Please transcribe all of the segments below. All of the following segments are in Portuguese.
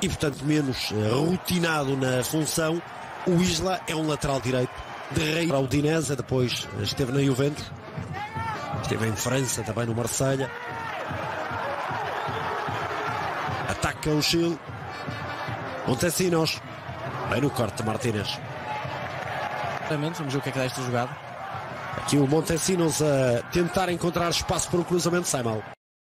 e, portanto, menos rotinado na função. O Isla é um lateral direito de rei para o Udinese, depois esteve na Juventus, esteve em França, também no Marselha. Ataca o Chile. Montesinos, bem no corte de Martínez. Vamos ver o que é que dá esta jogada. Aqui o Montesinos a tentar encontrar espaço para o cruzamento, sai mal.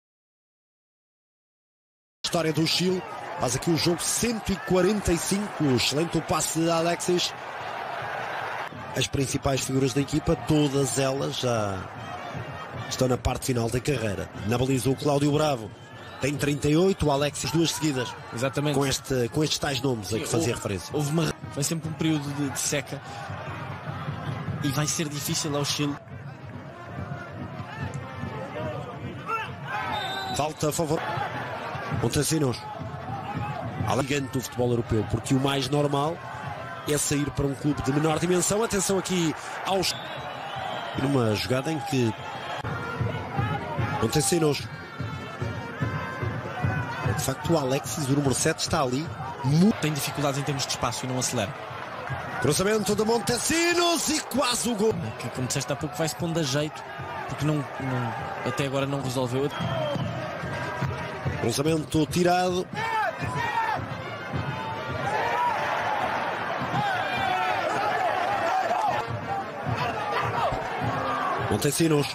História do Chile, faz aqui o jogo 145, excelente o passe de Alexis. As principais figuras da equipa, todas elas já estão na parte final da carreira. Na baliza o Cláudio Bravo, tem 38, o Alexis duas seguidas. Exatamente. Com estes tais nomes a que fazia referência. Foi sempre um período de seca e vai ser difícil ao Chile. Falta a favor. Montesinos. Gigante do futebol europeu, porque o mais normal é sair para um clube de menor dimensão. Atenção aqui aos... numa jogada em que Montesinos. De facto o Alexis, o número 7, está ali. Tem dificuldades em termos de espaço e não acelera. Cruzamento de Montesinos e quase o gol. Que, como disseste há pouco, vai-se pondo a jeito, porque até agora não resolveu. Cruzamento tirado. Montesinos.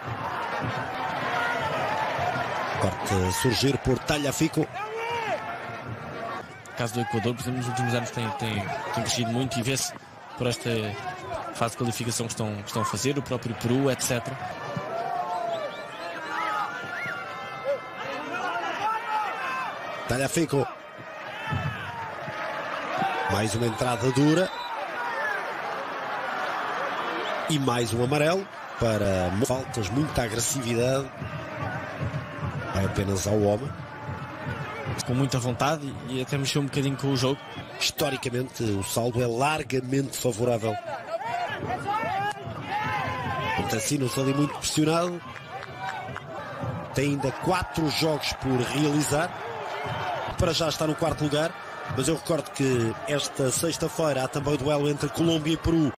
Corte a surgir por Tagliafico. No caso do Equador, por exemplo, nos últimos anos tem crescido muito e vê-se por esta fase de qualificação que estão a fazer, o próprio Peru, etc. Tagliafico. Mais uma entrada dura. E mais um amarelo para faltas, muita agressividade. Vai apenas ao homem. Com muita vontade e até mexeu um bocadinho com o jogo. Historicamente o saldo é largamente favorável. Montesinos ali muito pressionado. Tem ainda 4 jogos por realizar. Para já está no 4º lugar. Mas eu recordo que esta sexta-feira há também o duelo entre Colômbia e Peru.